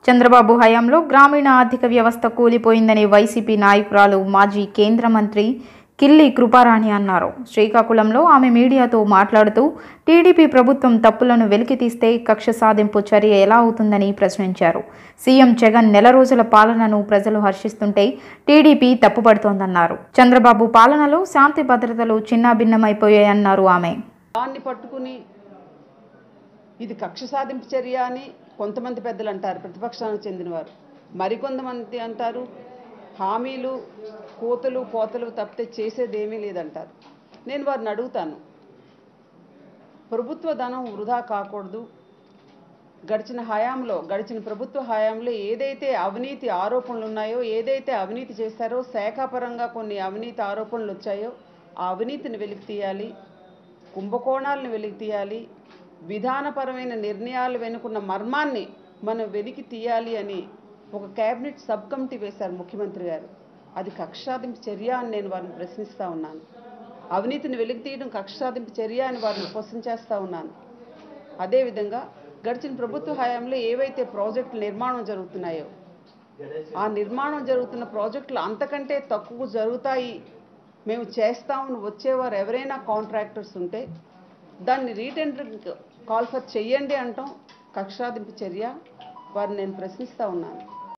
చంద్రబాబు హయాంలో గ్రామీణ ఆర్థిక వ్యవస్థ కూలిపోయిందని వైసీపీ నాయకురాలు మాజీ కేంద్ర మంత్రి కిల్లి కృపారాణి అన్నారు. శ్రీకాకుళంలో ఆమె మీడియాతో మాట్లాడుతూ టీడీపీ ప్రభుత్వం తప్పులను వెలికితీస్తే కక్ష సాధింపు చర్య ఎలా అవుతుందని ప్రశ్నించారు. సీఎం జగన్ నెల రోజుల పాలనను ప్రజలు హర్షిస్తుంటే టీడీపీ తప్పుపడుతోందన్నారు. చంద్రబాబు పాలనలో శాంతి భద్రతలు చిన్నాభిన్నమైపోయాయన్నారు ఆమె. దాన్ని పట్టుకుని ఇది కక్ష సాధింపు చర్య అని కొంతమంది పెద్దలు అంటారు, ప్రతిపక్షానికి చెందినవారు. మరికొంతమంది అంటారు హామీలు కోతలు పోతలు తప్పితే చేసేదేమీ లేదంటారు. నేను వారిని అడుగుతాను, ప్రభుత్వ ధనం వృధా కాకూడదు. గడిచిన ప్రభుత్వ హయాంలో ఏదైతే అవినీతి ఆరోపణలు ఉన్నాయో, ఏదైతే అవినీతి చేశారో, శాఖాపరంగా కొన్ని అవినీతి ఆరోపణలు వచ్చాయో ఆ అవినీతిని వెలికి తీయాలి, కుంభకోణాలను వెలికి తీయాలి, విధానపరమైన నిర్ణయాలు వెనుకున్న మర్మాన్ని మనం వెలికి తీయాలి అని ఒక కేబినెట్ సబ్ కమిటీ వేశారు ముఖ్యమంత్రి గారు. అది కక్ష సాధింపు చర్య అని నేను వారిని ప్రశ్నిస్తూ ఉన్నాను. అవినీతిని వెలికి తీయడం కక్ష సాధింపు చర్య అని వారిని క్వశ్చన్ చేస్తూ ఉన్నాను. అదేవిధంగా గడిచిన ప్రభుత్వ హయాంలో ఏవైతే ప్రాజెక్టులు నిర్మాణం జరుగుతున్నాయో ఆ నిర్మాణం జరుగుతున్న ప్రాజెక్టులు అంతకంటే తక్కువ జరుగుతాయి, మేము చేస్తామని వచ్చేవారు ఎవరైనా కాంట్రాక్టర్స్ ఉంటే దాన్ని రీటెండరింగ్ కాల్ ఫర్ చెయ్యండి అంటాం కక్ష సాధింపు చర్య. వారిని నేను ప్రశ్నిస్తూ ఉన్నాను.